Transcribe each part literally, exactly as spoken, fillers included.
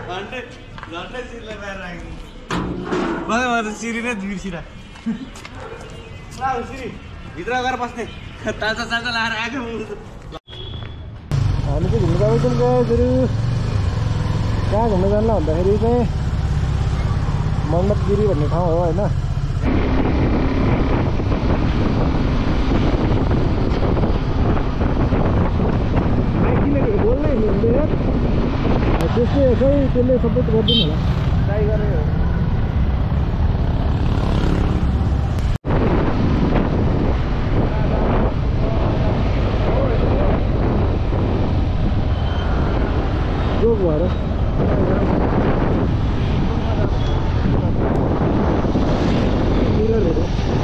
सिरी नै बिर्सिरा सिरी भित्र गएर बस्ने ताजा ताजा लाएर आएको हामी चाहिँ घुम्नु जाँदैछौँ गाइजहरू कहाँ घुम्न जान्ला भन्दाखेरि चाहिँ मन्नतगिरी भन्ने ठाउँ हो होइन बोल्नै हुँदैन त्यसले खै त्यसले सपोर्ट गरिदिनु होला ट्राई गरेर जोक भएर मिररहरू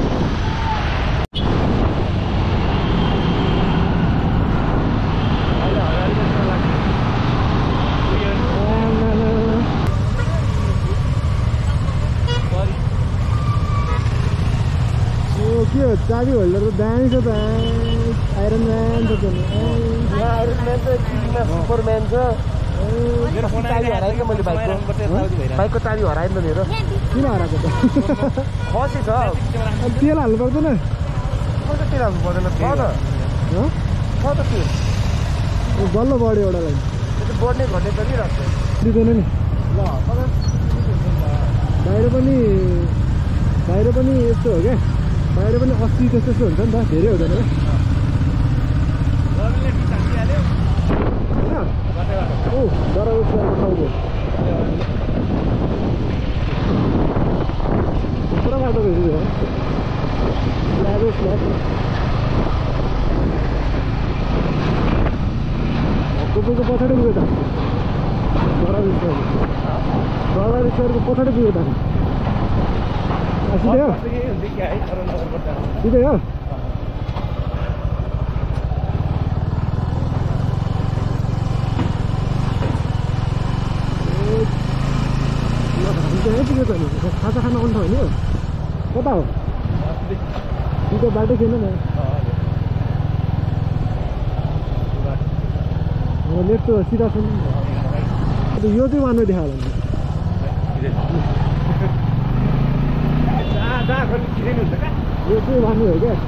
के हो चाबी होल्डर त दामी छ त आइरन म्यान छ आइरन म्यान त सुपरम्यान छ मेरो चाबी हरायो मैले बाइकको बाइकको चाबी हरायो नि त मेरो किन हराएको त खसी छ तेल हाल्नु पर्दैन कस्तो तेल हाल्नु पर्दैन छ त छ त तेल बल्ल बढ्यो एउटा लाइन बढ्ने घट्ने गरिरहेको दिँदैन नि ल बाहिर पनि बाहिर पनि यस्तो हो क्या बाहिर पनि अस्सी त्यस्तो त्यस्तो हुन्छ नि त धेरै हुँदैन ओ डराउ ठाउँको पुरा बाटो गइसक्यो स्ल्याबो स्ल्याब तपाईँको पछाडि पुग्यो त डराउ स्ल्याब डराउ स्ल्याबको पछाडि पुग्यो त सिधै हो सिधै हो खाजा खान आउनु होइन कता हो सिधै बाटो छैन नि लेट त सिधा छ यो चाहिँ मान्नु देखायो भने यो चाहिँ भन्नु हो क्या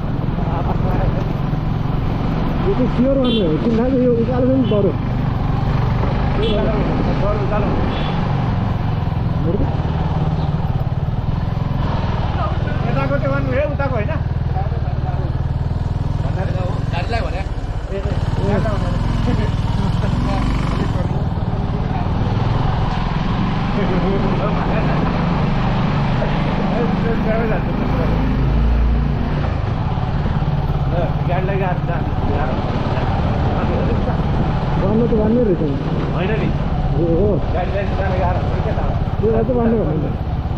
यो चाहिँ स्योर भन्नु हो किनभने यो उकालो पनि बढो यताको त्यो भन्नु है उताको होइन गाडीलाई भने गाडीलाई भन्नु त भन्ने रहेछ होइन नि हो गाडी जान गाह्रो के त त्यो अझ भन्नु भन्नु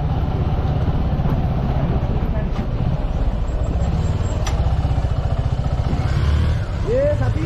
ए साथी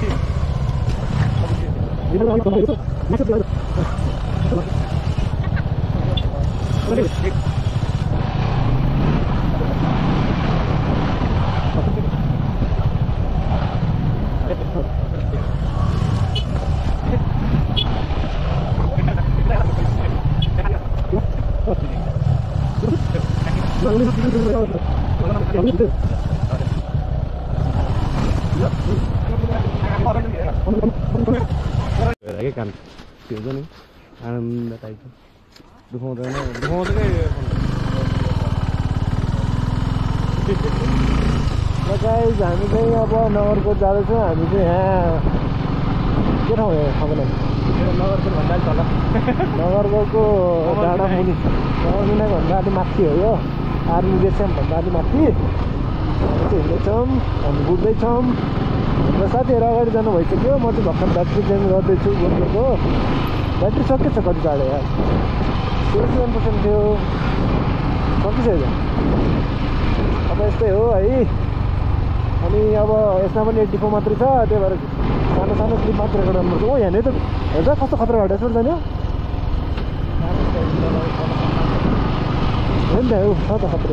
के काम त्यो पनि आनन्ददायी छ दुखाउँदैन दुखाउँदै गाइस हामी चाहिँ अब नगरकोट जाँदैछौँ हामी चाहिँ यहाँ के ठाउँ हो थाहा भएन नगरकोट भन्दा तल नगरकोटको डाँडा मुनि नगरमुना भन्दा अलि माथि हो यो आर्मी बेस क्याम्प भन्दा अलि माथि चाहिँ हिँड्दैछौँ हामी बुझ्दैछौँ र साथीहरू अगाडि जानु भइसक्यो म चाहिँ भर्खर ब्याट्री चेन्ज गर्दैछु बोकेको ब्याट्री सकेछ कति चाँडो यार सेभेन्टी वान पर्सेन्ट थियो सकिसक्यो अब यस्तै हो है अनि अब यसमा पनि एट्टी फोर मात्रै छ त्यही भएर सानो सानो क्लिप मात्रै रेकर्ड गर्नुपर्छ हो यहाँनिर त हेर्दा कस्तो खतरा घाटा छ जाने हो नि त हो छ त खतरा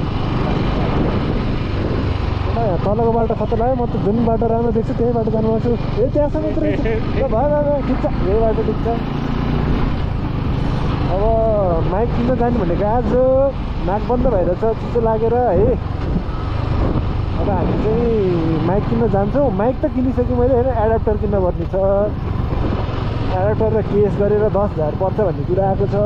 तलको बाटो खतरा लाग्यो म त जुन बाटो राम्रो देख्छु त्यही बाटो जानुपर्छु ए त्यहाँसम्म मात्रै भयो भयो ठिक छ यही बाटो ठिक छ माइक किन्न जाने भनेको आज नाक बन्द भएर छ चिसो लागेर है। अब हामी चाहिँ माइक किन्न जान्छौँ। माइक त किनिसक्यो मैले होइन, एडाप्टर किन्न पर्ने छ। एडाप्टर र केस गरेर दस हजार पर्छ भन्ने कुरा आएको छ।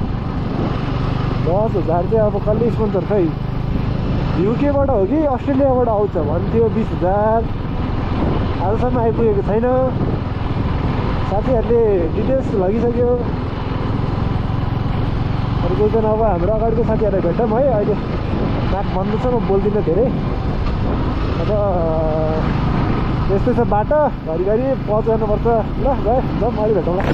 दस हजार चाहिँ अब कसले स्पोन्सर खै युकेबाट हो कि अस्ट्रेलियाबाट आउँछ भन्थ्यो। बिस हजार आजसम्म आइपुगेको छैन। साथीहरूले डिटेल्स लगिसक्यो। अरू कोही पनि अब हाम्रो अगाडिको साथीहरूलाई भेटौँ है। अहिले नाक बन्द छ, म बोल्दिनँ धेरै। अब त्यस्तै छ बाटो, घरिघरि पज गर्नुपर्छ। ल गयो जाउँ, अहिले भेटौँला।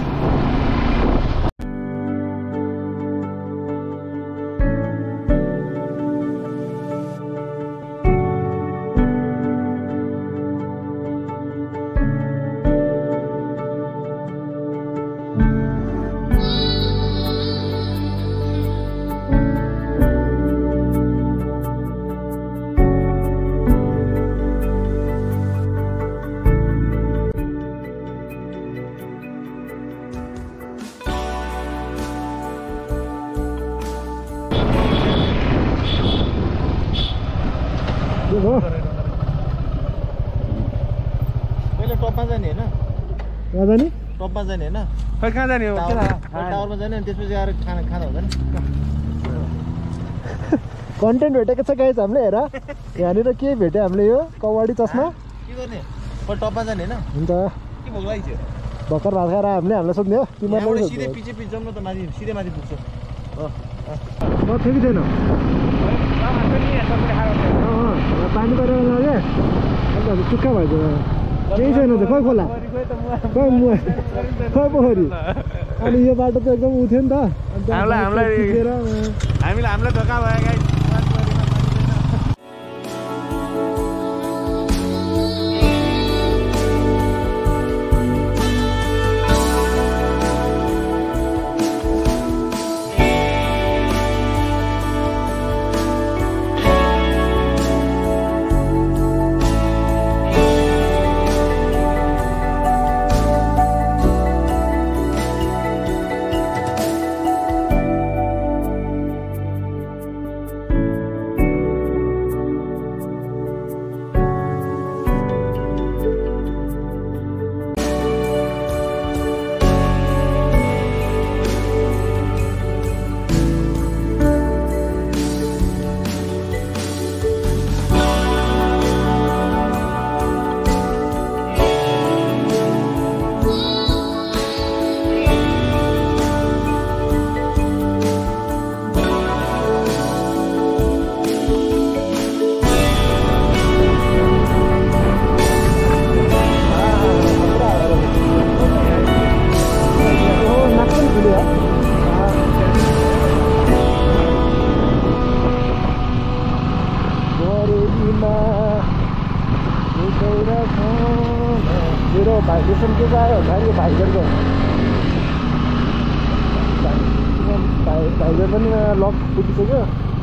पहिले टपमा जाने होइन, कहाँ जाने? टपमा जाने होइन, खै कहाँ जाने हो? टावरमा जाने अनि त्यसपछि आएर खाना खाना हुँदैन। कन्टेन्ट भेटेको छ गाइज हामीले। हेर यहाँनिर के भेट्यो हामीले, यो कबड्डी चस्मा। के गर्ने? पहिले टपमा जाने होइन, हुन्छ के भोक लाग्यो? भर्खर भात खाएर हामीले हामीलाई सोध्ने हो। तिमीहरूले सिधै पछि पछि जाउँ न त, माथि सिधै माथि पुग्छ। म थियो कि छैन? पानी परेर लग्यो अन्त सुक्खा भएको केही छैन। त खै खोला, खै मुवा, खै पोखरी। अनि यो बाटो त एकदम उ थियो नि त। हामीलाई हामीलाई हामीलाई हामीलाई धोका भयो गाइस। मेरो भाइब्रेसन के आयो होला यो भाइबरको। भाइबर पनि लक फुटिसक्यो।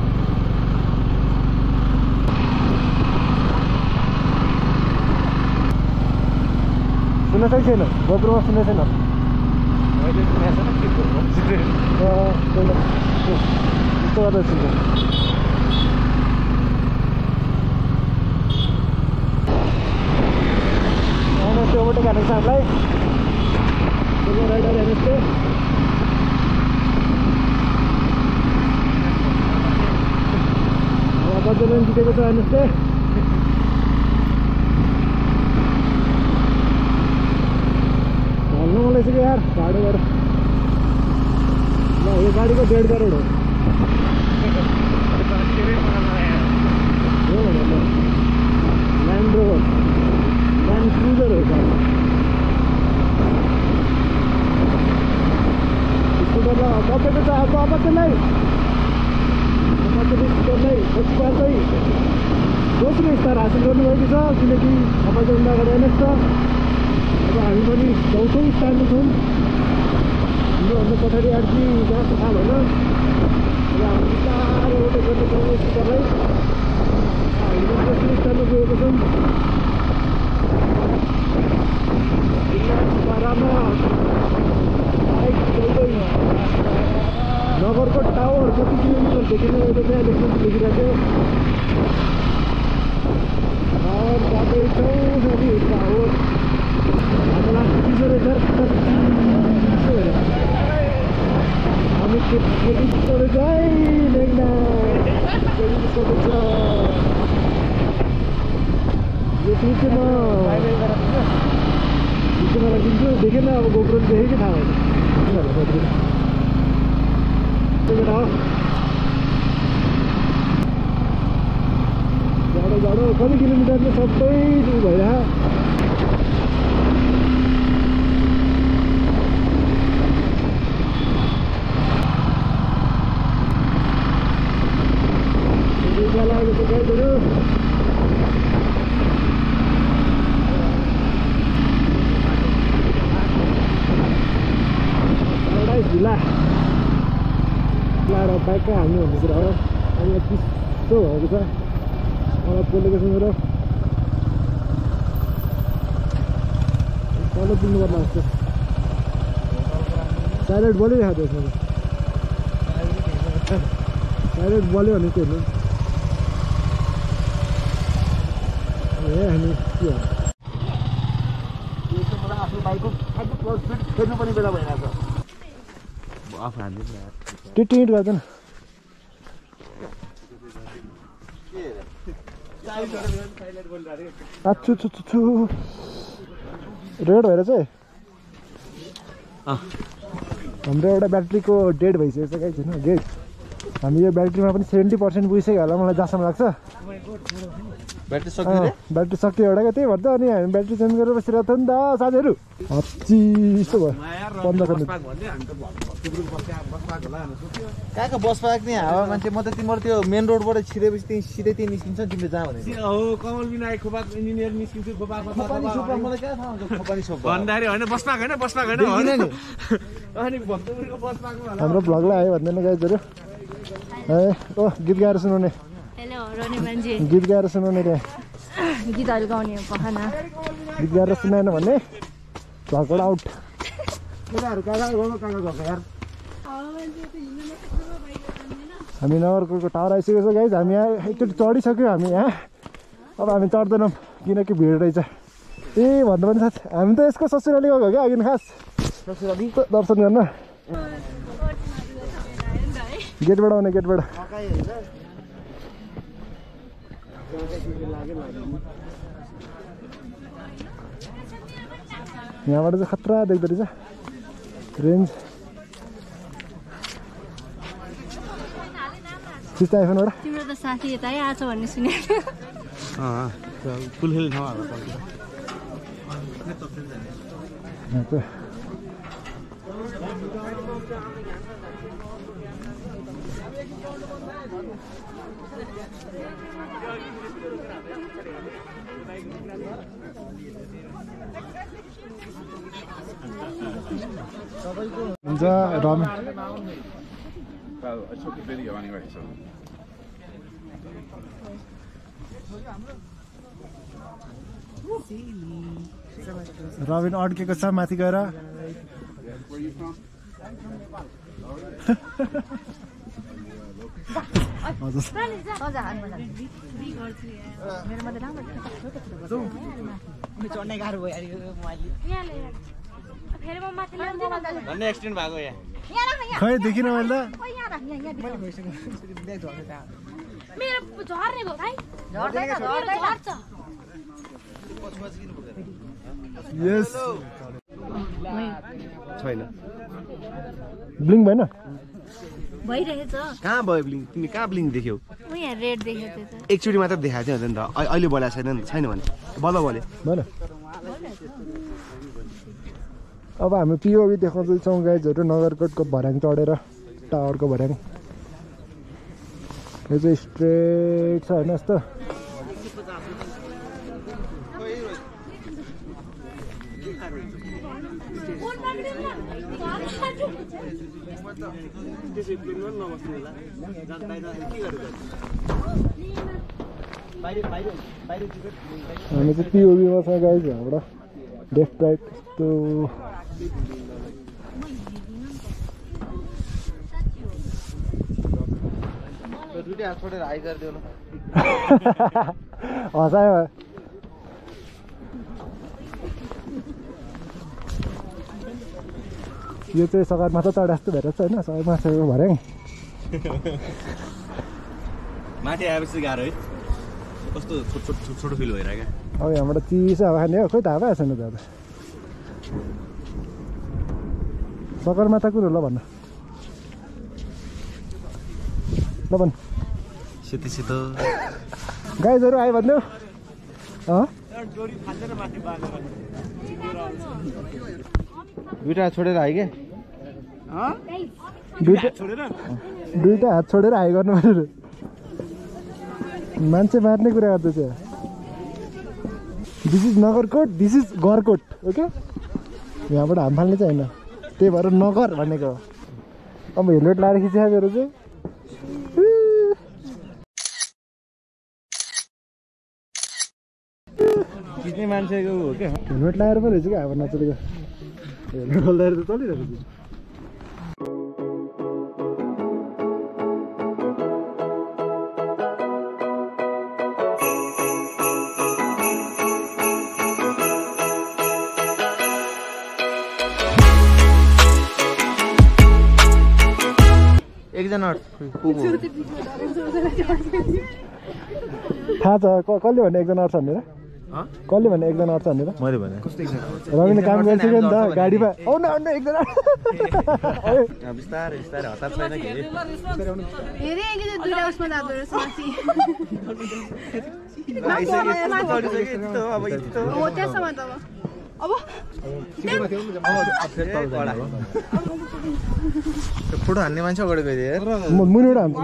सुनेको छैन? गोप्रोमा सुनेको छैन? यस्तो गर्दा सुन्छ। त्यो ओभरटेक हानेको छ हामीलाई। राइडर हेर्नुहोस् त्यो कतिजना जितेको छ हेर्नुहोस् त्यो। हाल्नु मलाई यसो यार भाडो गरेर। ल यो गाडीको डेढ करोड हो। हो भनेर ल्यान्ड रोभर ल्यान्ड क्रुजर हो गाडी। स्कुटर तपाईँको त अब अब त्यसलाई तपाईँको स्कुटरलाई यसबार चाहिँ दोस्रो स्टार हासिल गर्नुभएको छ। किनकि तपाईँको अगाडि हेर्नुहोस् त, अब हामी पनि चौथो स्थानमा छौँ। योभन्दा पछाडि आर्ची जहाँको थाहा भएन। अब हामी बिस्तारै ओटे गर्नु पाउने स्कुटरलाई हामी दोस्रो स्थानमा गएको छौँ। पारामा बाइक चल्दै नगरकोट टावर कति किलोमिटर देखिने यो त्यहाँ लेख्नु लेखिरहेको टावर जाँदैछौँ फेरि टावर हामीलाई चिसो रहेछ हामी केटी रहेछ है लेख्दा केटी रहेछ यो पिछेमा पिछेमा राखिदिन्छु देखेन अब गोप्रो देखेँ कि थाहा भएन जाडो जाडो कति किलोमिटरले सबै भइरहेको झुला लाएर बाइकमा हाल्नु भन्ने कुरा हो अनि चिसो भएको छ मलाई पोलेको छ मेरो तल पुग्नु पर्ने जस्तो साइलेन्ट बोलिरहेको थियो यसमा साइलेन्ट बोल्यो भने के हेर्नु ए हामी के हो मलाई आफ्नो बाइकको अझ क्लोज फिट फेर्नु पनि बेला भइरहेको छ आफू हान्दिनु त्यो टिट गर्दैन आछु छु छु छु रेड भएर चाहिँ हाम्रो एउटा ब्याट्रीको डेड भइसकेको छ गाइस हैन डेड हामी यो ब्याट्रीमा पनि सेभेन्टी पर्सेन्ट पुगिसक्यो होला मलाई जहाँसम्म लाग्छ ब्याट्री सक्यो रे ब्याट्री सक्यो एउटा त्यही भएर त अनि हामी ब्याट्री चेन्ज गरेर बसिरहेको थियो नि त साथीहरू चिसो भयो पन्ध्र खण्ड कहाँको बस पार्क नि हावा मान्छे म त तिम्रो त्यो मेन रोडबाट छिरेपछि त्यही सिधै त्यही निस्किन्छ तिमीले जहाँ भने हो कमल विनायक खोपाक इन्जिनियर निस्किन्छु खोपाक खोपानी सोपा मलाई कहाँ थाहा हुन्छ खोपानी सोपा भन्दाखेरि होइन बस पार्क होइन बस पार्क होइन नि अनि भक्तपुरको बस पार्कमा हाम्रो भ्लगलाई आयो भन्दैन गाइजहरू ए ओ गीत गाएर सुनाउने हेलो रोनी मान्छे गीत गाएर सुनाउने त्यहाँ गीतहरू गाउने पखाना गीत गाएर सुनाएन भने झगडा आउट केटाहरू कहाँ कहाँ गयो कहाँ गएको यार हामी नगरकोटको टावर आइसकेको छ गाइज हामी यहाँ एकचोटि चढिसक्यो हामी यहाँ अब हामी चढ्दैनौँ किनकि भिड रहेछ ए भन्नु पनि साथ हामी त यसको ससुराली गएको क्या अघि खास ससुराली दर्शन गर्न गेटबाट आउने गेटबाट यहाँबाट चाहिँ खतरा देख्दो रहेछ रेन्ज सिस्टर आइफोनबाट तिम्रो त साथी यता आएछ भन्ने सुनेको फुल खेल्ने ठाउँ हुन्छ Ramesh Well, I took a video anyway, so. Rabin अड्केको छ माथि गएर Where are you from? चढ्ने गाह्रो भयो भन्ने एक्सिडेन्ट भएको यहाँ खै देखिन मैले मेरो झर्ने भयो भाइ झर्छ यस छैन ब्लिङ भएन भइरहेछ कहाँ भयो ब्लिङ तिमी कहाँ ब्लिङ देख्यौ म यहाँ रेड देखेको थिएँ त एकचोटि मात्र देखाएको थियो नि त अ- अहिले बोलाएको छैन छैन भने बल्ल बोले भएन अब हामी पिओभी देखाउँदैछौँ गाइजहरू नगरकोटको भर्याङ चढेर टावरको भर्याङ यो चाहिँ स्ट्रेट छ होइन यस्तो हामी चाहिँ पिओभीमा छ गाइज यहाँबाट लेफ्ट राइट यस्तो दुईटै हात छोडेर हाई गरिदियो न हँसायो यो चाहिँ सगरमाथा चढे जस्तो भएर चाहिँ होइन सगरमाथाको भर्याङ माथि आएपछि गाह्रो है कस्तो छोटो छोटो फिल भइरहेको क्या अब यहाँबाट चिसो हावा खाने हो खोइ थाहा पाएको छैन दादा सगरमाथा कुरो ल भन्न ल भन् सेतो सेतो गाइजहरू आयो भन्नु दुईटा हात छोडेर हाई क्या दुईटा दुईटा हात छोडेर हाई गर्नु पर्यो मान्छे मार्ने कुरा गर्दैछ this is Nagarkot this is गरकोट ओके यहाँबाट हाम फाल्ने चाहिँ होइन त्यही भएर नगर भनेको अब हेलमेट लाएर खिचिसकेर चाहिँ खिच्ने मान्छेको हो क्या हेलमेट लगाएर पो रहेछ क्या अब नचलेको हेलमेट खोल्दाखेरि त चलिरहेको छ एकजना थाहा छ क- कसले भने एकजना अट्छ भनेर कसले भने एकजना अट्छ भनेर मैले भने रविले काम गरिसक्यो नि त गाडीमा आउन आउन एकजना बिस्तारै बिस्तारै हतार छैन कि हेरे एकजना दुईटा उसमा जाँदो रहेछ माथि अब यस्तो हो त्यसमा त अब फोटो हान्ने मान्छे अगाडि गइदिए म मुनिबाट हान्छु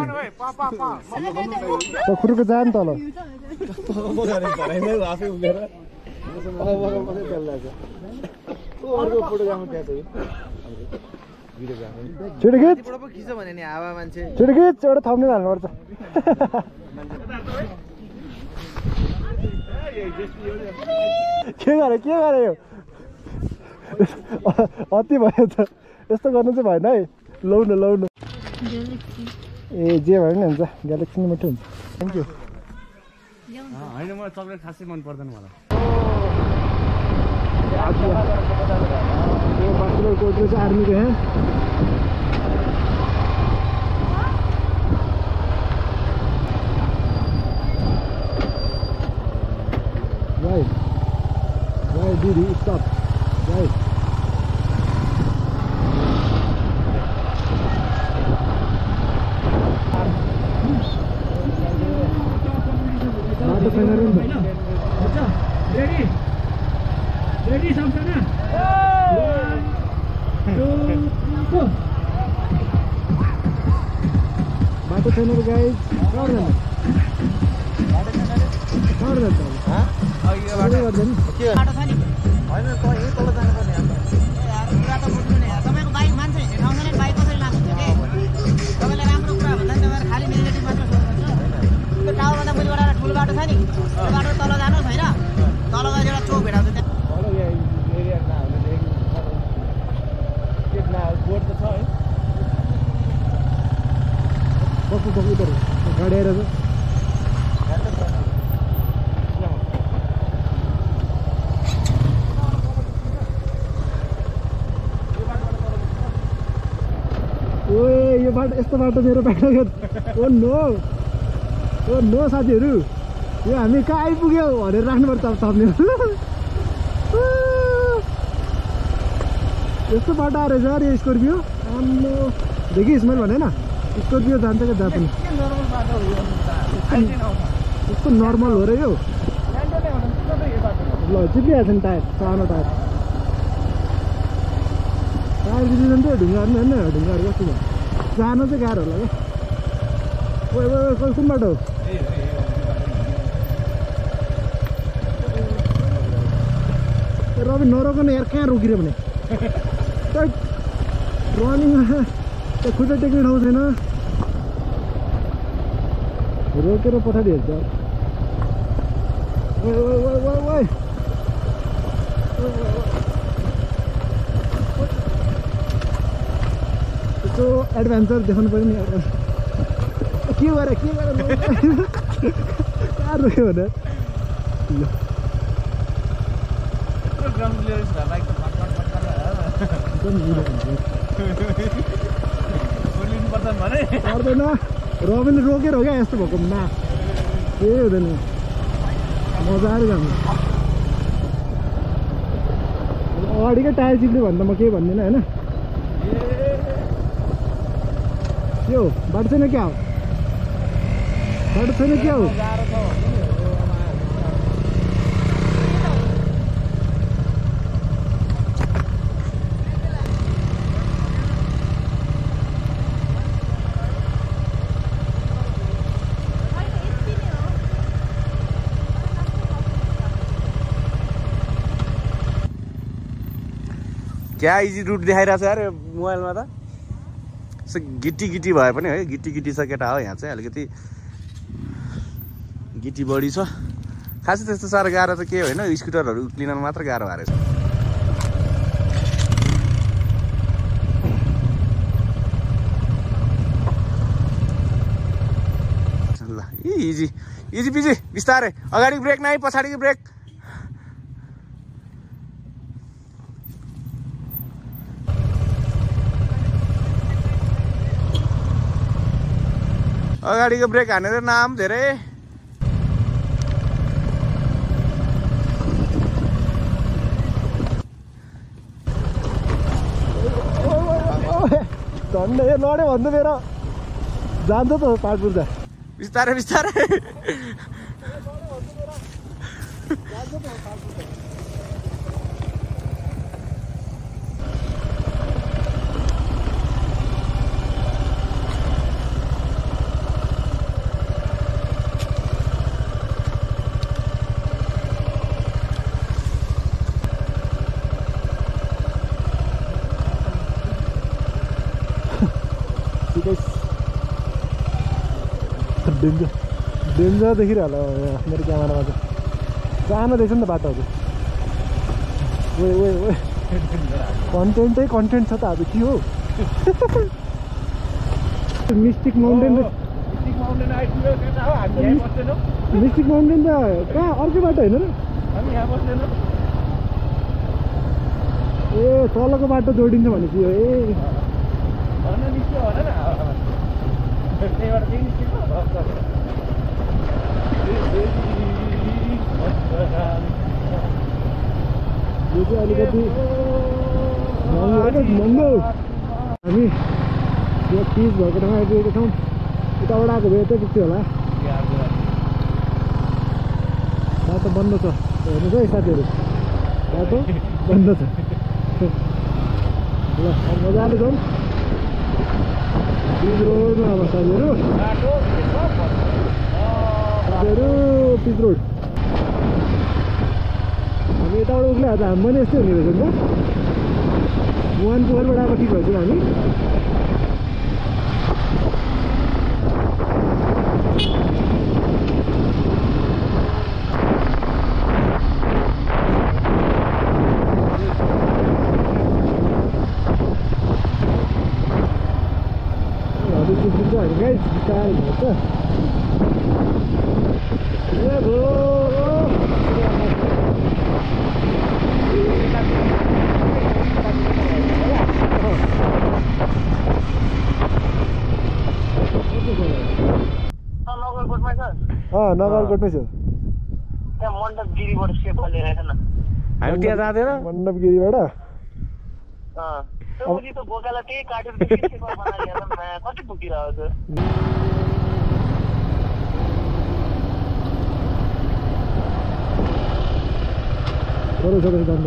त्यो खुरुको जा नि तल छिटो खिच खिच भने नि हावा मान्छे छिटो खिच एउटा थम्ने हाल्नुपर्छ के गरे के गरे यो अति भयो त यस्तो गर्नु चाहिँ भएन है लौ न लौ न ए जे भयो नि हुन्छ ग्यालेक्सी नै मात्रै हुन्छ थ्याङ्क यू होइन मलाई चक्लेट खासै मन पर्दैन मलाई यो बास्केटबल कोर्ट रहेछ आर्मीको यहाँ Right. Right, Didi, stop. Right. बाटो छैन रे नि रेडी रेडी सम्झना बाटो छैन रे गाइस कहाँ जाने कहाँ जान्छ बाटो छ नि होइन त यही तल जानुपर्ने तपाईँको बाइक मान्छे हिँड्ने ठाउँ छैन बाइक कसरी लाग्नुहुन्छ कि तपाईँले राम्रो कुरा भन्दा नि तपाईँहरू खालि नेगेटिभ मात्र सोच्नुहुन्छ त्यो टावरभन्दा मुनिबाट एउटा ठुलो बाटो छ नि त्यो बाटो तल जानुहोस् होइन तल गएर एउटा चोक भेटाउँछ त्यहाँ बोर्ड त छ है कस्तो छ उता गाडी आएर छ ओए यो बाटो यस्तो बाटो मेरो बाटो ओ नो ओ नो साथीहरू यो हामी कहाँ आइपुग्यो भनेर राख्नुपर्छ अब थप्ने यस्तो बाटो आएर छ अरे स्कर्पियो आम्नो देखि स्मेल भने न स्कर्पियो जान्छ क्या जहाँ पनि यस्तो नर्मल हो र यो ल चिप्लिहाल्छ नि टायर सानो टायर टायर बिग्रिन्छ नि ढुङ्गाहरू होइन ढुङ्गाहरू कस्तो छ जानु चाहिँ गाह्रो होला क्या ओ कुन बाटो हो रवि नरोक्नु यार कहाँ रोकिरह्यो भने रनिङमा त्यो खुट्टा टेक्ने ठाउँ छैन रोकेर पछाडि हेर्छ यसो एडभेन्चर देखाउनु पऱ्यो नि के गरे के गरे कहाँ रोयो भने ल ग्राउन्ड क्लियरेन्स भएर बाइक त फटफट फटफट एकदम जिरो हुन्छ बोलिनु पर्दैन भने पर्दैन रबिन रोकेर हो क्या यस्तो भएको ना केही हुँदैन मजाले जानु अगाडिकै टायर चिप्ल्यो भने त म केही भन्दिनँ होइन के हो बाटो छैन क्या हो बाटो छैन क्या हो क्या इजी रुट देखाइरहेको छ यार मोबाइलमा त यसो गिटी गिटी भए पनि है गिटी गिटी छ केटा हो यहाँ चाहिँ अलिकति गिटी बढी छ खासै त्यस्तो साह्रो गाह्रो त के होइन स्कुटरहरू उक्लिन मात्र गाह्रो भएर ल इजी इजी पिजी बिस्तारै अगाडि ब्रेक नै पछाडिको ब्रेक अगाडिको ब्रेक हानेर नाम धेरै झन्डै यो लड्यो भन्दा मेरो जान्छ त पाँच बुर्जा बिस्तारै बिस्तारै डेन्जर डेन्जर देखिरह होला मेरो क्यामेरामा चाहिँ सानो देख्छ नि त बाटोहरू ओ ओ ओ कन्टेन्टै कन्टेन्ट छ त अब के हो मिस्टिक माउन्टेन मिस्टिक माउन्टेन त कहाँ अर्कै बाटो होइन र ए तलको बाटो जोडिन्छ भनेपछि ए यो चाहिँ अलिकति महँगो हामी यो तिज भएको ठाउँमा आइपुगेको छौँ उताबाट आएको भए चाहिँ पुग्थ्यो होला बाटो बन्द छ हेर्नुहोस् है साथीहरू बाटो बन्द छ ल मजाले जाउँ पिच रोडमा अब साथीहरू साथीहरू पिच रोड हामी यताबाट उक्लै आज हामी पनि यस्तै हुने रहेछ नि त वान पोखरबाट आएको ठिक भएछ हामी guys, bicara gitu. Ya bro. नगरकोटमा छ अँ नगरकोटमै छ त्यहाँ मण्डपगिरीबाट सेप लिएर आएछ न हामी त्यहाँ जाँदैन मण्डपगिरीबाट अँ उनी त बोकाला त्यही काटेर सेप बनाएर कति पुगिरहेको छ बरु सबै जान्नु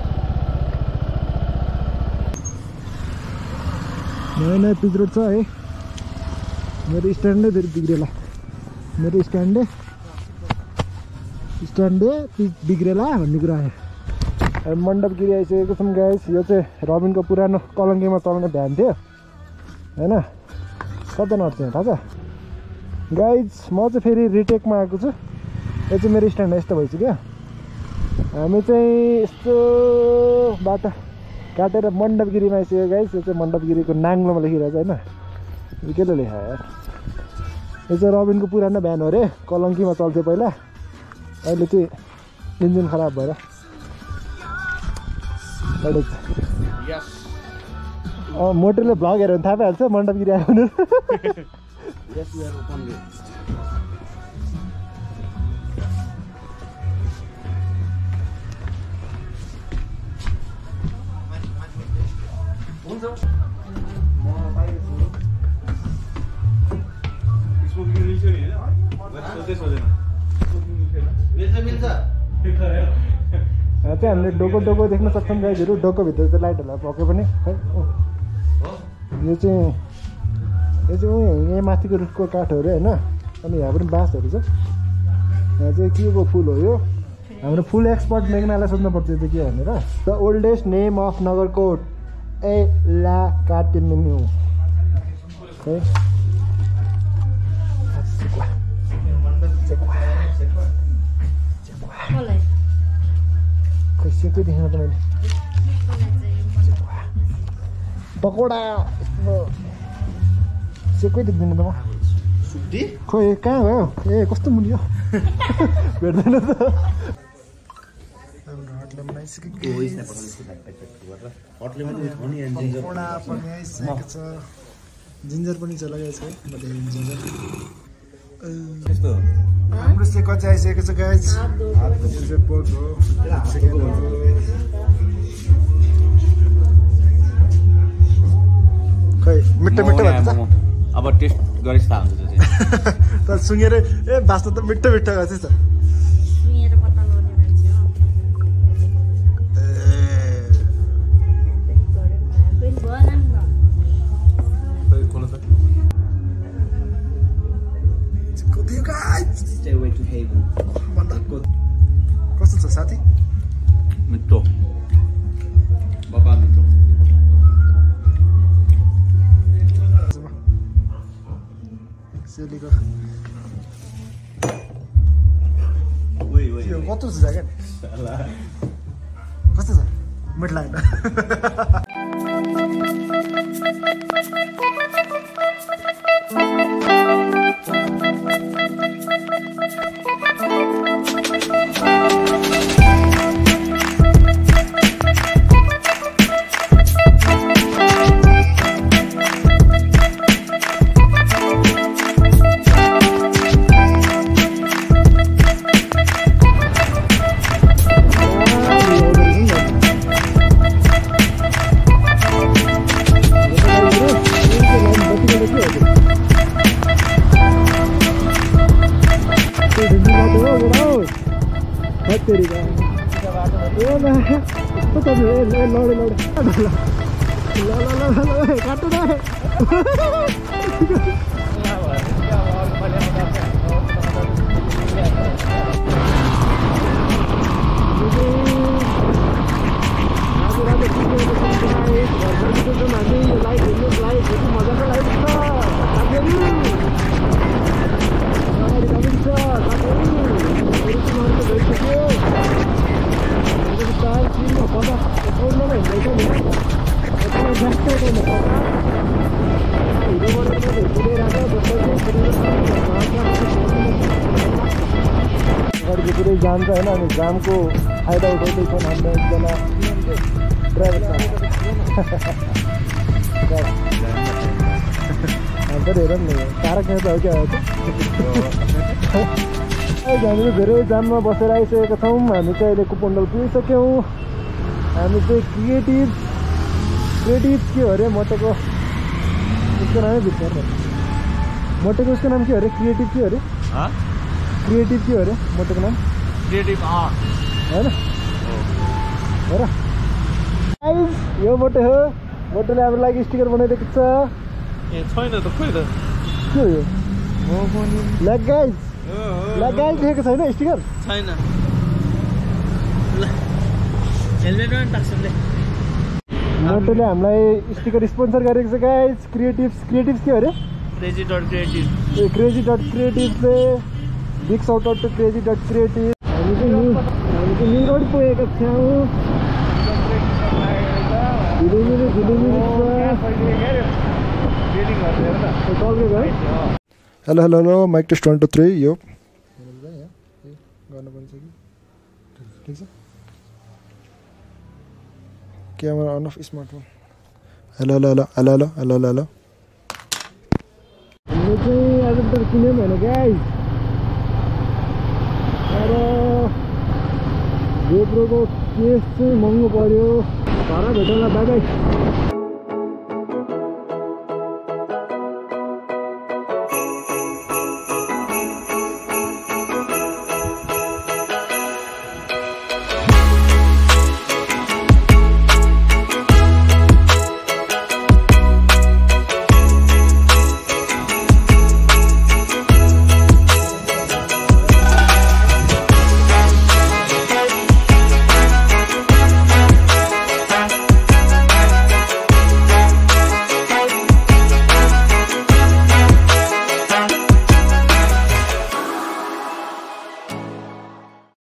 नयाँ नयाँ पिच रोड छ है मेरो स्ट्यान्डै फेरि बिग्रेला मेरो स्ट्यान्डै स्ट्यान्डै पिच बिग्रेला भन्ने कुरा आयो मण्डपगिरी आइसकेको छौँ गाइस यो चाहिँ रबिनको पुरानो कलङ्कीमा चल्ने भ्यान थियो होइन कता नट्छ यहाँ थाहा छ गाइज म चाहिँ फेरि रिटेकमा आएको छु यो चाहिँ मेरो स्ट्यान्ड यस्तो भइसक्यो हामी चाहिँ यस्तो बाटो काटेर मण्डपगिरीमा आइसक्यो गाइस यो चाहिँ मण्डपगिरीको नाङ्लोमा लेखिरहेको छ होइन यो केले लेखा यार यो चाहिँ रबिनको पुरानो भ्यान हो अरे कलङ्कीमा चल्थ्यो पहिला अहिले चाहिँ इन्जिन खराब भएर अँ मोटरले भ्लग हेऱ्यो भने थाहा पाइहाल्छ मण्डप गिरायो भने चाहिँ हामीले डोको डोको देख्न सक्छौँ गाइजहरू डोकोभित्र चाहिँ लाइटहरूलाई भके पनि खै यो चाहिँ यो चाहिँ यहाँ माथिको रुखको काठ हो अरे होइन अनि यहाँ पनि बाँसहरू छ यहाँ चाहिँ के को फुल हो यो हाम्रो फुल एक्सपर्ट मेघनालाई सोध्नुपर्छ यो चाहिँ के भनेर the oldest name of Nagarkot ए ला काटिन्यू है खै सेकै देखेन त मैले पकौडा सेकै देख्दैन त म खोइ कहाँ गयो ए कस्तो मुनि हो भेट्दैन त जिन्जर पनि चलाइरहेको छ हाम्रो सेको चाहिँ आइसकेको छ गाइज खै मिठो मिठो भन्छ अब टेस्ट गरेछ थाहा हुन्छ त्यो चाहिँ तर सुँगेर ए बास्ता त मिठो मिठो गर्छ छ कस्तो छ साथी मिठो बाबा मिठो सेलीको ओइ ओइ कस्तो छ ज्याकेट कस्तो छ मिठो लाग्यो गाडीको पुरै जाम छ होइन अनि जामको फाइदा उठाउँदैछन् हाम्रो एकजना ड्राइभर अन्त हेरौँ न तारक मेहता हो क्या हामीले धेरै जाममा बसेर आइसकेका छौँ हामी चाहिँ अहिले कुपन्डल पुगिसक्यौँ हामी चाहिँ क्रिएटिभ क्रिएटिभ के हो अरे मोटेको उसको नामै भित्र मोटेको उसको नाम के हो अरे क्रिएटिभ के हो अरे क्रिएटिभ के हो अरे मोटेको नाम क्रिएटिभ होइन हो र यो मोटे हो मोटेले हाम्रो लागि स्टिकर बनाइदिएको छ ए छैन त खोइ त के हो यो लगाइज लगाइज देखेको छैन स्टिकर छैन हेलमेट पनि टाक्छले मोटेले हामीलाई स्टिकर स्पोन्सर गरेको छ गाइज क्रिएटिभ क्रिएटिभ के हो अरे क्रेजी डट क्रिएटिभ ए क्रेजी डट क्रिएटिभले big shout out to crazy dot creative हामी चाहिँ न्यु हामी चाहिँ न्यु रोड पुगेका छौँ hello hello hello mike test one two three यो गर्नुपर्ने छ कि ठिक छ camera on of smartphone hello hello hello hello hello hello hello hello हामीले चाहिँ आज त किन्यौँ भने गाइस तर गोप्रोको केस चाहिँ महँगो पर्यो घर भेटौँला बाई बाई